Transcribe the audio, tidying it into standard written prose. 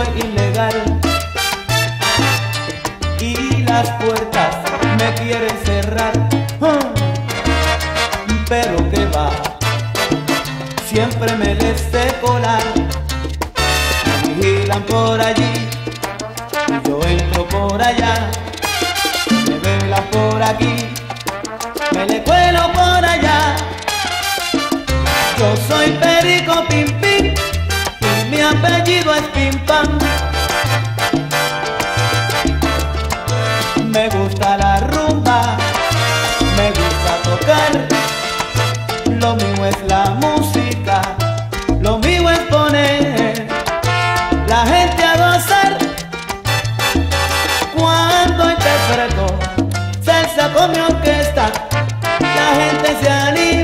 soy ilegal y las puertas me quieren cerrar, pero que va, siempre me les sé colar. Vigilan por allí, yo entro por allá, me velan por aquí, me le cuelo por allá. Yo soy Perico Pim Pim y mi apellido es Pim Pam. Me gusta la rumba, me gusta tocar, lo mío es la música, lo mío es poner la gente a gozar. Cuando interpreto salsa con mi orquesta, la gente se anima.